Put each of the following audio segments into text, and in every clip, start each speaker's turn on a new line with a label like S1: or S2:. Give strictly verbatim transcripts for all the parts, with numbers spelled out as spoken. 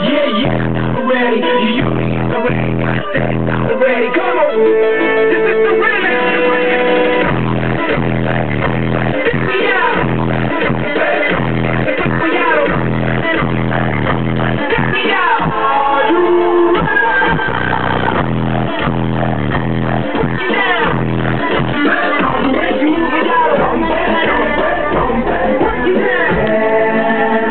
S1: Yeah, yeah, I'm ready. You use me in the rain. I said I'm ready. Come on. This is the remix. Pick me out. Pick me out. Pick me out. Are you ready? Put me down. I'm ready. Put me out. I'm ready. I'm ready. Put me down.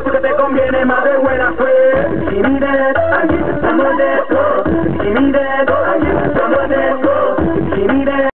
S2: Give me that, I get some of that, give me that.